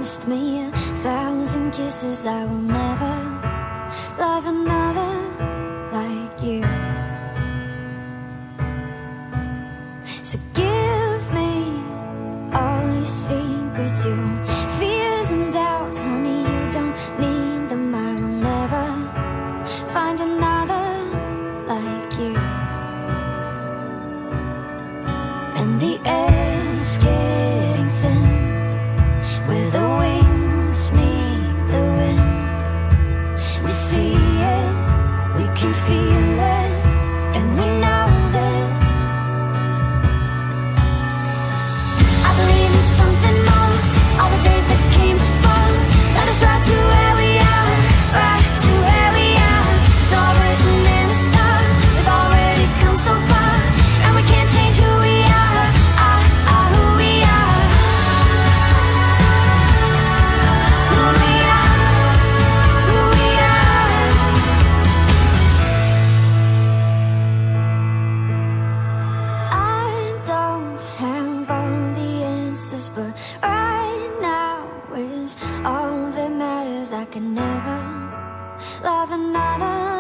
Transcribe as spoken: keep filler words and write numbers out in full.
promised me a thousand kisses. I will never love another like you. So give me all your secrets, your fears and doubts, honey, you don't need them. I will never find another like you. And the air's getting thin, where the wings meet the wind. We see it, we can feel it, and we know this. I believe in something more, all the days that came before. Let us ride to where we are, right to where we are. It's all written in the stars, we've already come so far, and we can't change who we are, ah, ah, who we are. Who we are, who we are. I don't have all the answers, but right now is all that matters. I can never love another